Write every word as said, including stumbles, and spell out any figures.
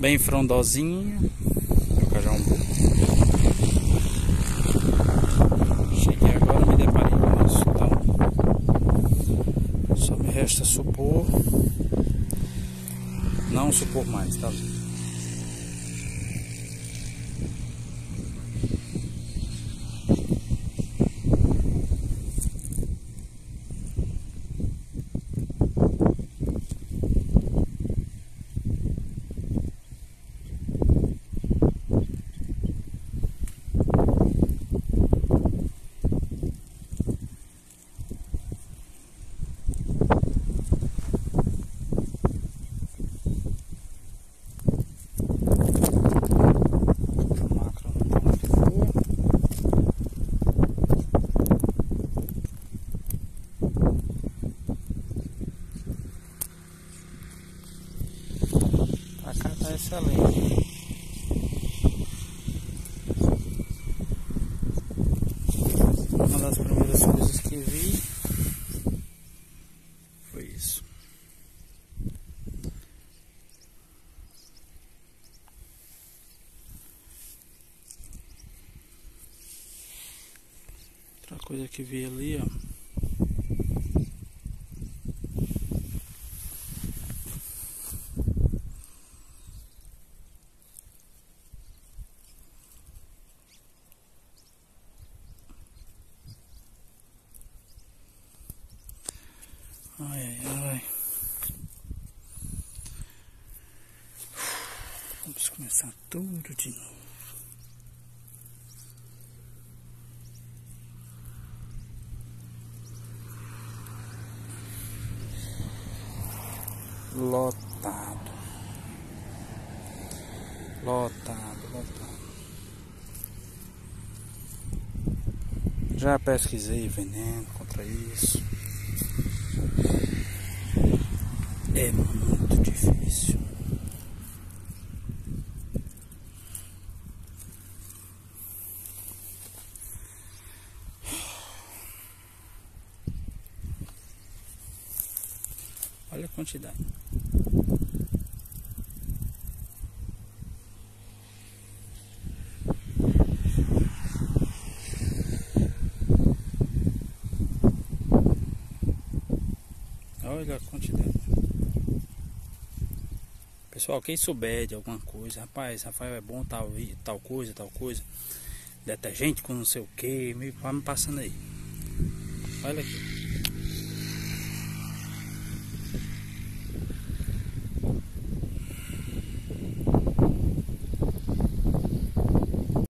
bem frondosinha. Vou trocar já um pouco. Cheguei agora, me deparei com isso, então só me resta supor, não supor mais, tá? A cá tá excelente. Uma das primeiras coisas que vi foi isso. Outra coisa que vi ali, ó. Ai, ai, ai. Vamos começar tudo de novo. Lotado. Lotado, lotado. Já pesquisei veneno contra isso. É muito difícil. Olha a quantidade. Olha a quantidade. Pessoal, quem souber de alguma coisa, rapaz, Rafael é bom tal, tal coisa, tal coisa, detergente com não sei o que, me vai me passando aí. Olha aqui.